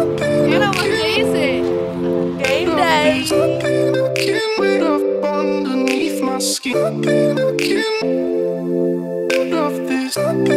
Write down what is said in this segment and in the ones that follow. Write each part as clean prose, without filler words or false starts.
Game day. Underneath my skin, of this.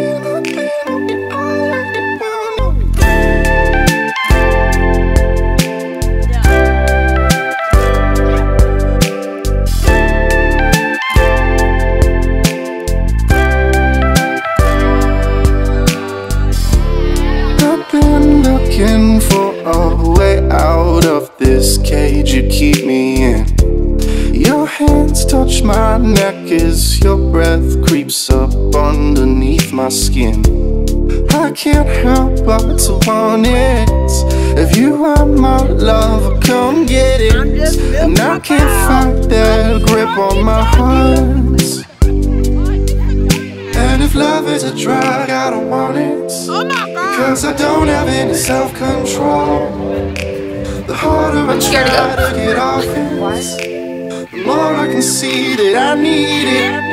I've been looking for a way out of this cage you keep me in. Your hands touch my neck as your breath creeps up underneath my skin. I can't help but to want it. If you are my lover, come get it. And I can't fight that grip on my heart. And if love is a drug, I don't want it, because I don't have any self-control. The harder I try to get off it, the more I can see that I need it.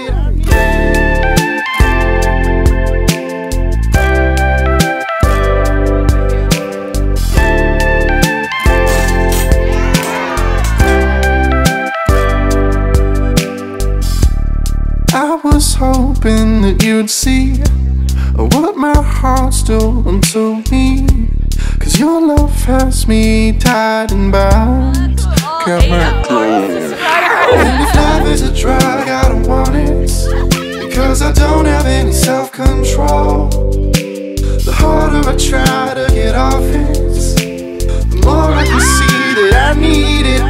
I was hoping that you'd see what my heart's doing to me, 'cause your love has me tied and bound. Can't let go. And if love is a drug, I don't want it, because I don't have any self-control. The harder I try to get off it, the more I can see that I need it.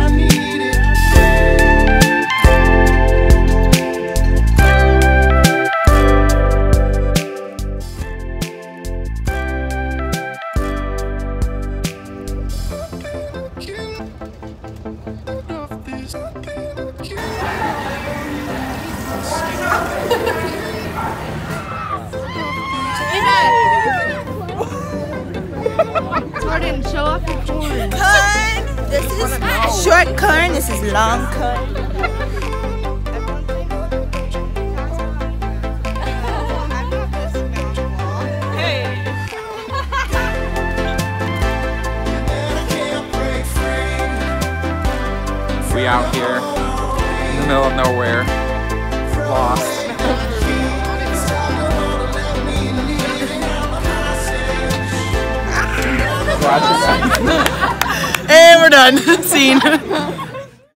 Jordan, show off your Jordan. Corn. This is short corn. This is long corn. We out here in the middle of nowhere, lost. And we're done. Scene.